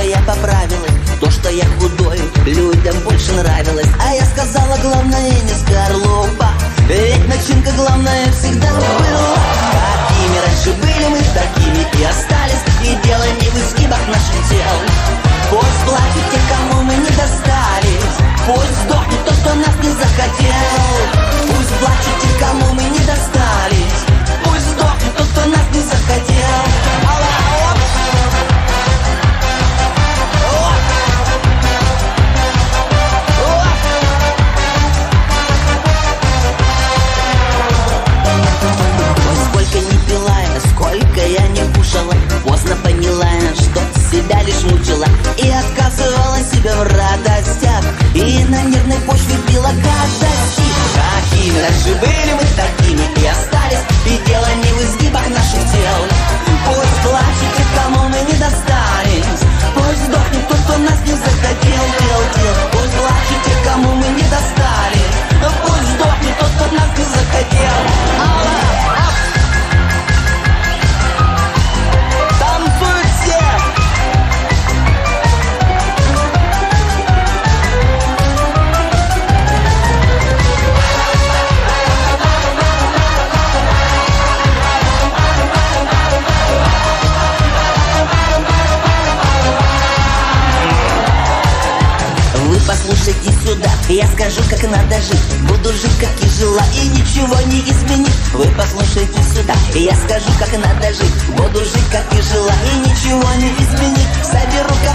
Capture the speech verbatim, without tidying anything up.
я поправилась, то, что я худой, людям больше нравилось. А я сказала, главное не скорлупа, ведь начинка главная всегда была. Какими раньше были мы, такими и остались, и дело не в изгибах наших тел. Пусть плачут те, кому мы не достались, пусть сдохнет тот, кто нас не захотел. Пусть плачут те, кому мы не достались, пусть сдохнет тот, кто нас не захотел. Сколько я не кушала, поздно поняла, что себя лишь мучила и отказывала себе в радостях, и на нервной почве била гадости. Какими раньше были мы, такими и остались, и дело не в изгибах наших тел. Пусть плачут те, кому мы не достались, пусть сдохнет тот, кто нас не захотел. Дел, дел. Пусть плачут те, кому мы не достались, пусть сдохнет тот, кто нас не захотел. Послушайте сюда, я скажу, как надо жить. Буду жить, как и жила, и ничего не изменить. Вы послушайте сюда, я скажу, как надо жить. Буду жить, как и жила, и ничего не изменить. Соберу